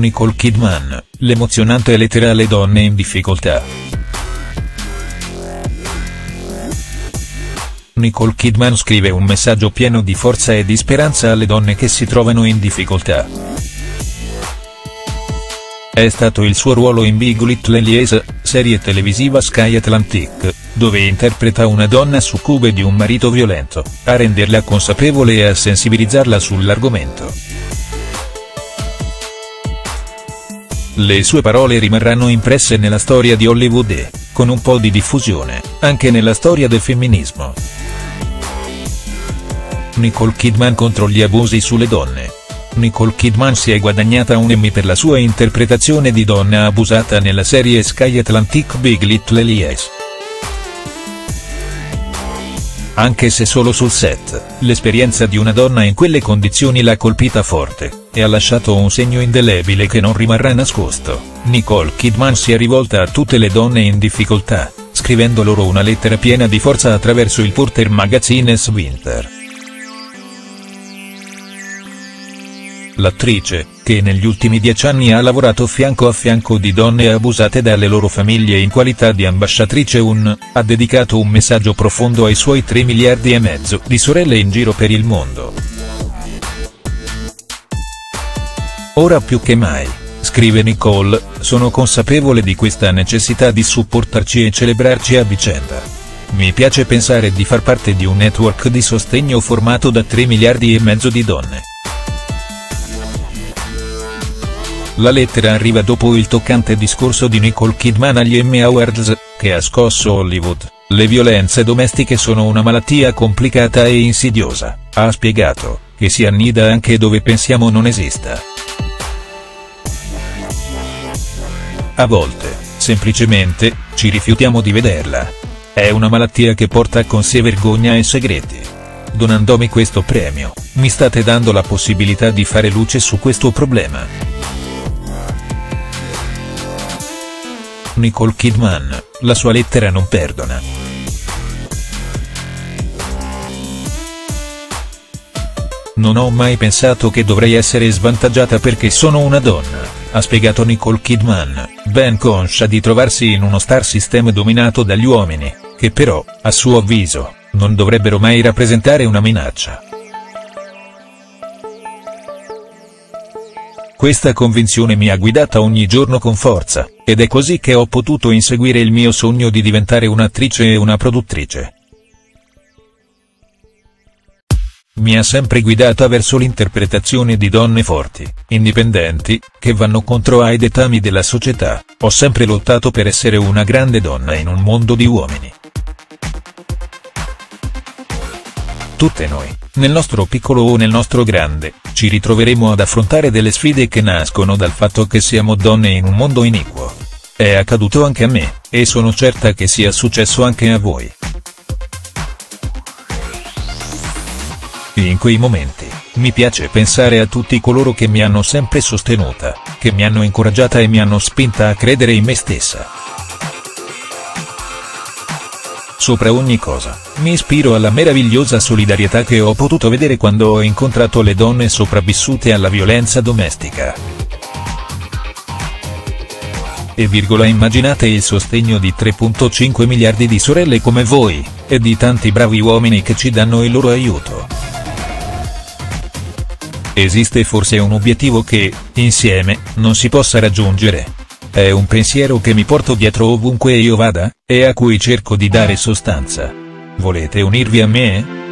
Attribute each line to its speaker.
Speaker 1: Nicole Kidman, l'emozionante lettera alle donne in difficoltà. Nicole Kidman scrive un messaggio pieno di forza e di speranza alle donne che si trovano in difficoltà. È stato il suo ruolo in Big Little Lies, serie televisiva Sky Atlantic, dove interpreta una donna succube di un marito violento, a renderla consapevole e a sensibilizzarla sull'argomento. Le sue parole rimarranno impresse nella storia di Hollywood e, con un po' di diffusione, anche nella storia del femminismo. Nicole Kidman contro gli abusi sulle donne. Nicole Kidman si è guadagnata un Emmy per la sua interpretazione di donna abusata nella serie Sky Atlantic Big Little Lies. Anche se solo sul set, l'esperienza di una donna in quelle condizioni l'ha colpita forte, e ha lasciato un segno indelebile che non rimarrà nascosto. Nicole Kidman si è rivolta a tutte le donne in difficoltà, scrivendo loro una lettera piena di forza attraverso il Porter Magazine's Winter. L'attrice, che negli ultimi 10 anni ha lavorato fianco a fianco di donne abusate dalle loro famiglie in qualità di ambasciatrice ha dedicato un messaggio profondo ai suoi 3,5 miliardi di sorelle in giro per il mondo. Ora più che mai, scrive Nicole, sono consapevole di questa necessità di supportarci e celebrarci a vicenda. Mi piace pensare di far parte di un network di sostegno formato da 3,5 miliardi di donne. La lettera arriva dopo il toccante discorso di Nicole Kidman agli Emmy Awards, che ha scosso Hollywood. Le violenze domestiche sono una malattia complicata e insidiosa, ha spiegato, che si annida anche dove pensiamo non esista. A volte, semplicemente, ci rifiutiamo di vederla. È una malattia che porta con sé vergogna e segreti. Donandomi questo premio, mi state dando la possibilità di fare luce su questo problema. Nicole Kidman, la sua lettera non perdona. Non ho mai pensato che dovrei essere svantaggiata perché sono una donna, ha spiegato Nicole Kidman, ben conscia di trovarsi in uno star system dominato dagli uomini, che però, a suo avviso, non dovrebbero mai rappresentare una minaccia. Questa convinzione mi ha guidata ogni giorno con forza, ed è così che ho potuto inseguire il mio sogno di diventare un'attrice e una produttrice. Mi ha sempre guidata verso l'interpretazione di donne forti, indipendenti, che vanno contro ai dettami della società. Ho sempre lottato per essere una grande donna in un mondo di uomini. Tutte noi, nel nostro piccolo o nel nostro grande, ci ritroveremo ad affrontare delle sfide che nascono dal fatto che siamo donne in un mondo iniquo. È accaduto anche a me, e sono certa che sia successo anche a voi. In quei momenti, mi piace pensare a tutti coloro che mi hanno sempre sostenuta, che mi hanno incoraggiata e mi hanno spinta a credere in me stessa. Sopra ogni cosa, mi ispiro alla meravigliosa solidarietà che ho potuto vedere quando ho incontrato le donne sopravvissute alla violenza domestica. E immaginate il sostegno di 3,5 miliardi di sorelle come voi, e di tanti bravi uomini che ci danno il loro aiuto. Esiste forse un obiettivo che, insieme, non si possa raggiungere? È un pensiero che mi porto dietro ovunque io vada, e a cui cerco di dare sostanza. Volete unirvi a me?